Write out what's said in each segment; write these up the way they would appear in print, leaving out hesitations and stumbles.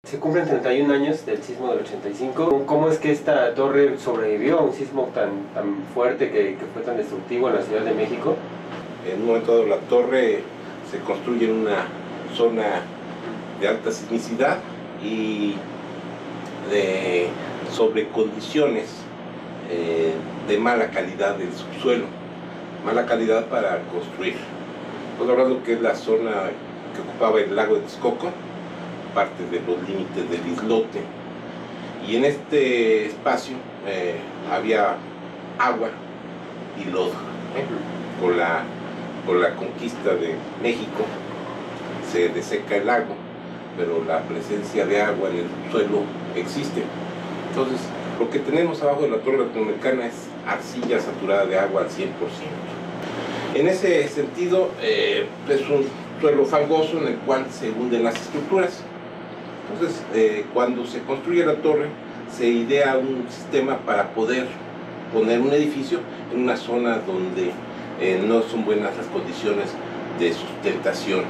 Se cumplen 31 años del sismo del 85. ¿Cómo es que esta torre sobrevivió a un sismo tan fuerte que fue tan destructivo en la Ciudad de México? En un momento dado la torre se construye en una zona de alta sismicidad y sobre condiciones de mala calidad del subsuelo, mala calidad para construir. Estamos hablando que es la zona que ocupaba el lago de Texcoco, parte de los límites del islote, y en este espacio había agua y lodo. Con la conquista de México se deseca el lago, pero la presencia de agua en el suelo existe. Entonces, lo que tenemos abajo de la torre latinoamericana es arcilla saturada de agua al 100%. En ese sentido, es un suelo fangoso en el cual se hunden las estructuras. Entonces, cuando se construye la torre, se idea un sistema para poder poner un edificio en una zona donde no son buenas las condiciones de sustentación.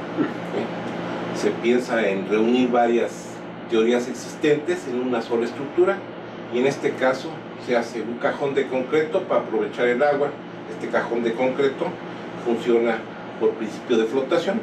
Se piensa en reunir varias teorías existentes en una sola estructura, y en este caso se hace un cajón de concreto para aprovechar el agua. Este cajón de concreto funciona por principio de flotación,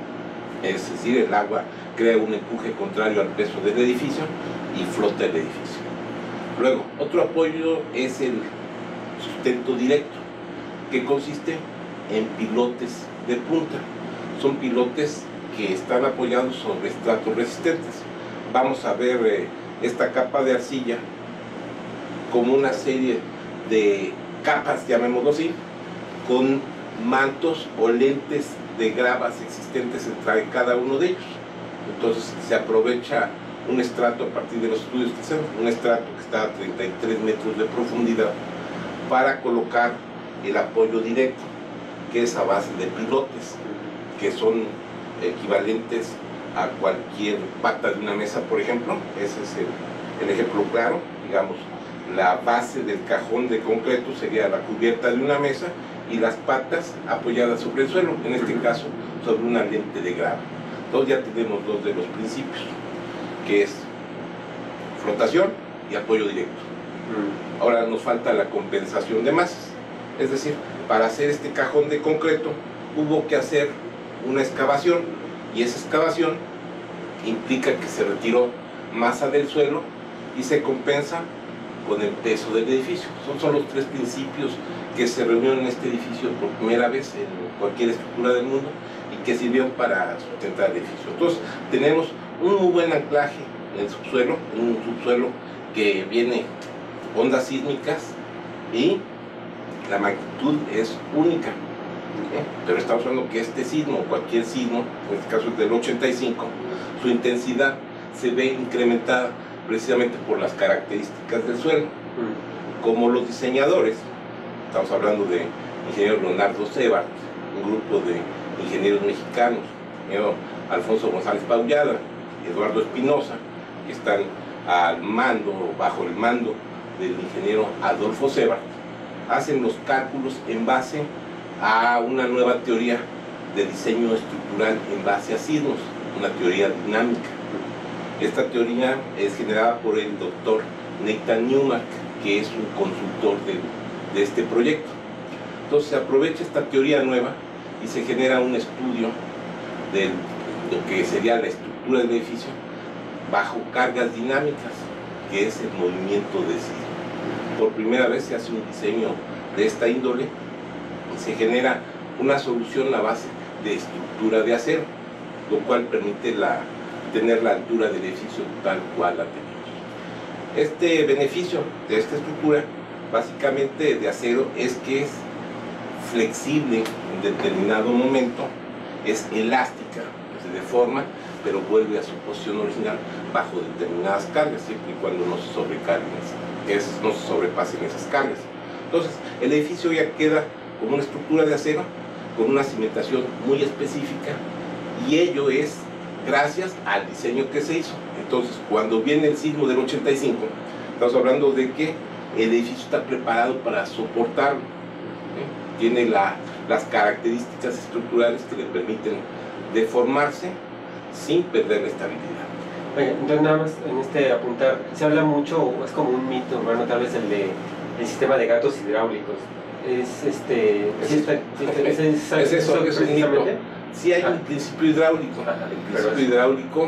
es decir, el agua crea un empuje contrario al peso del edificio y flota el edificio. Luego, otro apoyo es el sustento directo, que consiste en pilotes de punta. Son pilotes que están apoyados sobre estratos resistentes. Vamos a ver esta capa de arcilla como una serie de capas, llamémoslo así, con mantos o lentes de gravas existentes entre cada uno de ellos. Entonces se aprovecha un estrato a partir de los estudios que hacemos, un estrato que está a 33 metros de profundidad, para colocar el apoyo directo, que es a base de pilotes, que son equivalentes a cualquier pata de una mesa, por ejemplo. Ese es el ejemplo claro. Digamos, la base del cajón de concreto sería la cubierta de una mesa y las patas apoyadas sobre el suelo, en este caso sobre una lente de grava. Entonces ya tenemos dos de los principios, que es flotación y apoyo directo. Ahora nos falta la compensación de masas, es decir, para hacer este cajón de concreto hubo que hacer una excavación, y esa excavación implica que se retiró masa del suelo y se compensa con el peso del edificio. Son los tres principios que se reunieron en este edificio por primera vez en cualquier estructura del mundo y que sirvieron para sustentar el edificio. Entonces tenemos un muy buen anclaje en el subsuelo, un subsuelo que viene ondas sísmicas y la magnitud es única. Pero estamos hablando que este sismo, cualquier sismo, en este caso es del 85, su intensidad se ve incrementada precisamente por las características del suelo. Como los diseñadores, estamos hablando de ingeniero Leonardo Sebart, un grupo de ingenieros mexicanos, ingeniero Alfonso González Paullada y Eduardo Espinosa, que están al mando, bajo el mando del ingeniero Adolfo Sebart, hacen los cálculos en base a una nueva teoría de diseño estructural en base a sismos, una teoría dinámica. Esta teoría es generada por el doctor Nathan Newmark, que es un consultor de este proyecto. Entonces se aprovecha esta teoría nueva y se genera un estudio de lo que sería la estructura del edificio bajo cargas dinámicas, que es el movimiento de sismo. Por primera vez se hace un diseño de esta índole y se genera una solución a base de estructura de acero, lo cual permite tener la altura del edificio tal cual la tenemos. Este beneficio de esta estructura, básicamente de acero, es que es flexible en determinado momento, es elástica, se deforma, pero vuelve a su posición original bajo determinadas cargas, siempre y cuando no se sobrecarguen, no se sobrepasen esas cargas. Entonces, el edificio ya queda como una estructura de acero, con una cimentación muy específica, y ello es gracias al diseño que se hizo. Entonces, cuando viene el sismo del 85, estamos hablando de que el edificio está preparado para soportarlo. Tiene las características estructurales que le permiten deformarse sin perder la estabilidad. Oye, entonces nada más en apuntar, se habla mucho, o es como un mito urbano tal vez el sistema de gatos hidráulicos. Es eso precisamente. Sí hay un principio hidráulico. El principio hidráulico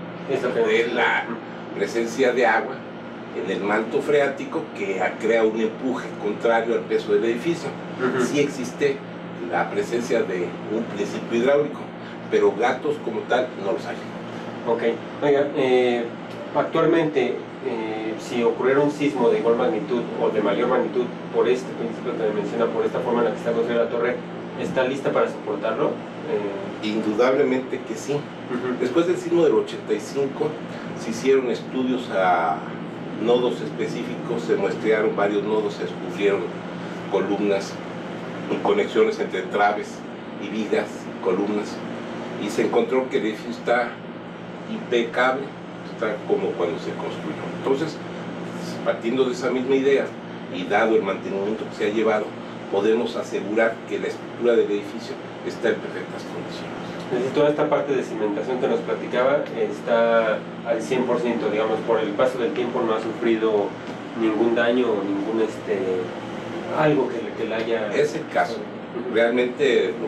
de la presencia de agua en el manto freático que crea un empuje contrario al peso del edificio. Sí existe la presencia de un principio hidráulico, pero gatos como tal no los hay. Ok. Oiga, actualmente, si ocurriera un sismo de igual magnitud o de mayor magnitud por este principio que me menciona, por esta forma en la que está construida la torre, ¿está lista para soportarlo? Indudablemente que sí. Después del sismo del 85 se hicieron estudios a nodos específicos, se muestrearon varios nodos, se descubrieron columnas, conexiones entre traves y vigas, columnas, y se encontró que el edificio está impecable, está como cuando se construyó. Entonces, partiendo de esa misma idea y dado el mantenimiento que se ha llevado, podemos asegurar que la estructura del edificio está en perfectas condiciones. Entonces, toda esta parte de cimentación que nos platicaba está al 100%, digamos, por el paso del tiempo no ha sufrido ningún daño o ningún algo que le haya... Es el caso. Realmente lo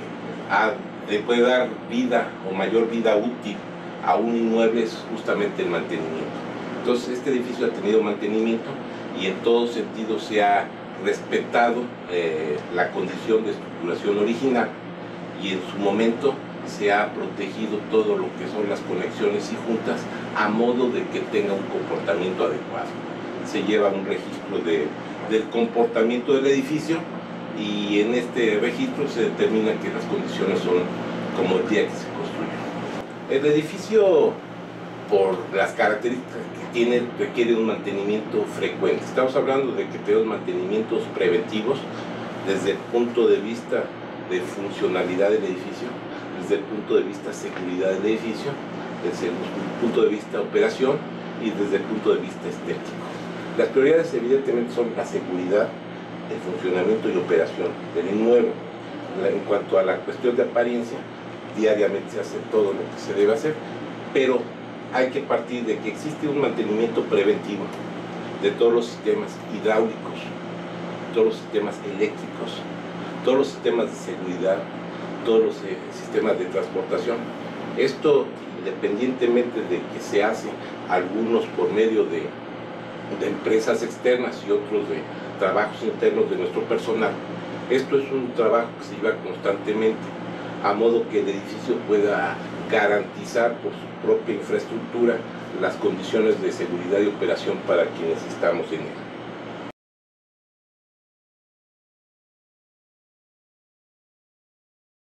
que le puede dar vida o mayor vida útil a un inmueble es justamente el mantenimiento. Entonces este edificio ha tenido mantenimiento y en todo sentido se ha respetado la condición de estructuración original, y en su momento se ha protegido todo lo que son las conexiones y juntas a modo de que tenga un comportamiento adecuado. Se lleva un registro del comportamiento del edificio y en este registro se determina que las condiciones son como el día que se construyó. El edificio, por las características que tiene, requiere un mantenimiento frecuente. Estamos hablando de que tenemos mantenimientos preventivos desde el punto de vista de funcionalidad del edificio, desde el punto de vista seguridad del edificio, desde el punto de vista operación y desde el punto de vista estético. Las prioridades evidentemente son la seguridad, el funcionamiento y operación del inmueble. En cuanto a la cuestión de apariencia, diariamente se hace todo lo que se debe hacer, pero hay que partir de que existe un mantenimiento preventivo de todos los sistemas hidráulicos, todos los sistemas eléctricos, todos los sistemas de seguridad, todos los sistemas de transportación. Esto independientemente de que se hace algunos por medio de empresas externas y otros de trabajos internos de nuestro personal. Esto es un trabajo que se lleva constantemente, a modo que el edificio pueda garantizar por su propia infraestructura las condiciones de seguridad y operación para quienes estamos en él.